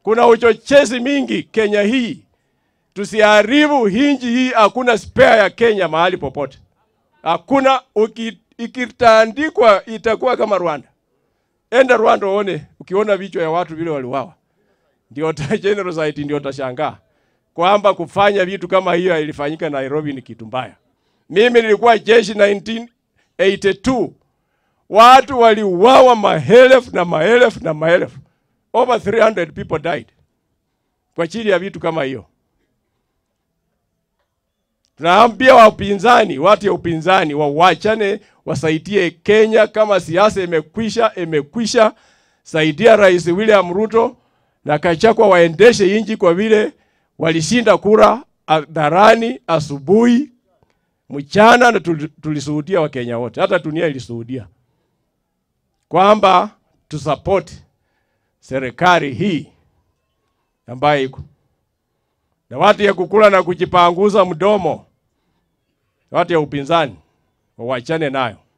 Kuna uchochezi mingi Kenya hii. Tusiharibu hinji hii, hakuna spare ya Kenya mahali popote. Hakuna, ikitandikwa itakuwa kama Rwanda. Enda Rwanda uone, ukiona vichwa ya watu vile waliuawa. Ndio general society ndio utashangaa kwamba kufanya vitu kama hiyo ilifanyika Nairobi ni kitu mbaya. Mimi nilikuwa jeshi 1982. Watu waliuawa maelfu na maelfu na maelfu. Over 300 people died. Kwa ajili ya vitu kama hiyo. Tunaambia wapinzani, watu ya upinzani wawachane, wasaidie Kenya. Kama siasa imekwisha, saidia Rais William Ruto na Gachagua waendeshe nchi kwa vile walishinda kura hadharani, asubuhi, mchana, na tulisuhudia wa Kenya wote. Hata dunia ilisuhudia kwamba tusupport serikali hii ambayo iko. Na watu ya kukula na kujipanguza mdomo, watu ya upinzani wawachane nayo.